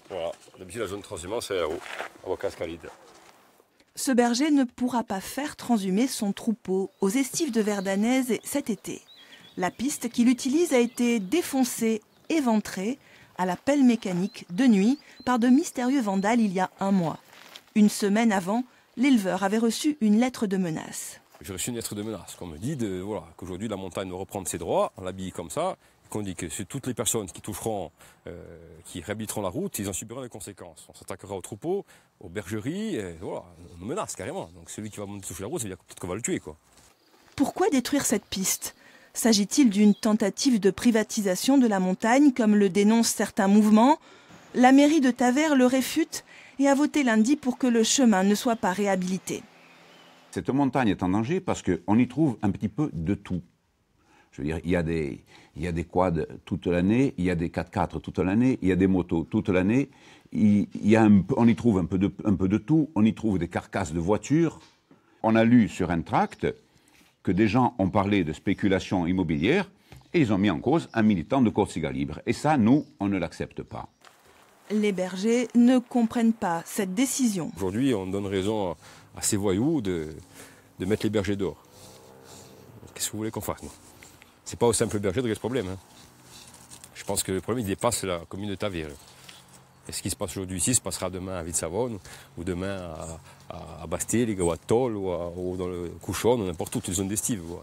Voilà, d'habitude la zone transhumance c'est là-haut, à Cascalide. Ce berger ne pourra pas faire transhumer son troupeau aux estives de Verdanaise cet été. La piste qu'il utilise a été défoncée, éventrée, à la pelle mécanique, de nuit, par de mystérieux vandales il y a un mois. Une semaine avant, l'éleveur avait reçu une lettre de menace. J'ai reçu une lettre de menace qu'on me dit qu'aujourd'hui la montagne doit reprendre ses droits, on l'habille comme ça, qu'on dit que c'est toutes les personnes qui toucheront, qui réhabiliteront la route, ils en subiront les conséquences. On s'attaquera aux troupeaux, aux bergeries, et voilà, on menace carrément. Donc celui qui va toucher la route, ça veut dire peut-être qu'on va le tuer, quoi. Pourquoi détruire cette piste? S'agit-il d'une tentative de privatisation de la montagne, comme le dénoncent certains mouvements? La mairie de Tavers le réfute et a voté lundi pour que le chemin ne soit pas réhabilité. Cette montagne est en danger parce qu'on y trouve un petit peu de tout. Je veux dire, il y a des quads toute l'année, il y a des 4x4 toute l'année, il y a des motos toute l'année. On y trouve un peu de tout, on y trouve des carcasses de voitures. On a lu sur un tract que des gens ont parlé de spéculation immobilière et ils ont mis en cause un militant de Corsica Libre. Et ça, nous, on ne l'accepte pas. Les bergers ne comprennent pas cette décision. Aujourd'hui, on donne raison à ces voyous de mettre les bergers dehors. Qu'est-ce que vous voulez qu'on fasse, nous? C'est pas au simple berger de régler ce problème. Hein. Je pense que le problème, il dépasse la commune de Tavers. Et ce qui se passe aujourd'hui ici se passera demain à Ville-Savonne, ou demain à Bastil, ou à Toll, ou dans le Couchon, ou n'importe où, toutes les zones d'estive. Voilà.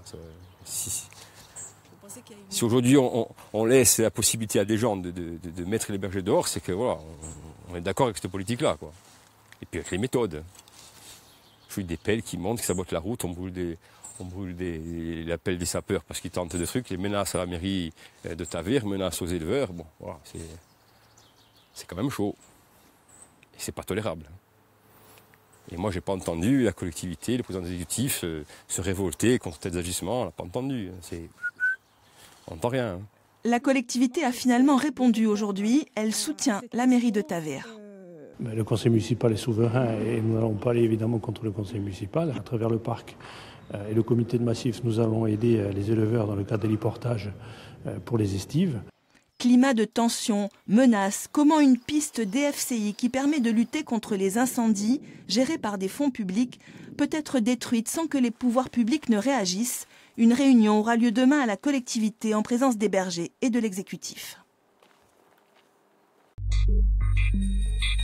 Si aujourd'hui on laisse la possibilité à des gens de mettre les bergers dehors, c'est que voilà, on est d'accord avec cette politique-là, quoi. Et puis avec les méthodes. Je suis des pelles qui montent, qui sabotent la route, on brûle la pelle des sapeurs parce qu'ils tentent des trucs, les menaces à la mairie de Tavers, menaces aux éleveurs, bon, voilà, c'est quand même chaud. Et c'est pas tolérable. Et moi, j'ai pas entendu la collectivité, le président exécutif se révolter contre tels agissements, on l'a pas entendu. On n'entend rien. La collectivité a finalement répondu aujourd'hui, elle soutient la mairie de Tavers. Le conseil municipal est souverain et nous n'allons pas aller évidemment contre le conseil municipal. À travers le parc et le comité de massif, nous allons aider les éleveurs dans le cadre de l'hyportage pour les estives. Climat de tension, menaces, comment une piste DFCI qui permet de lutter contre les incendies, gérée par des fonds publics, peut être détruite sans que les pouvoirs publics ne réagissent? Une réunion aura lieu demain à la collectivité en présence des bergers et de l'exécutif.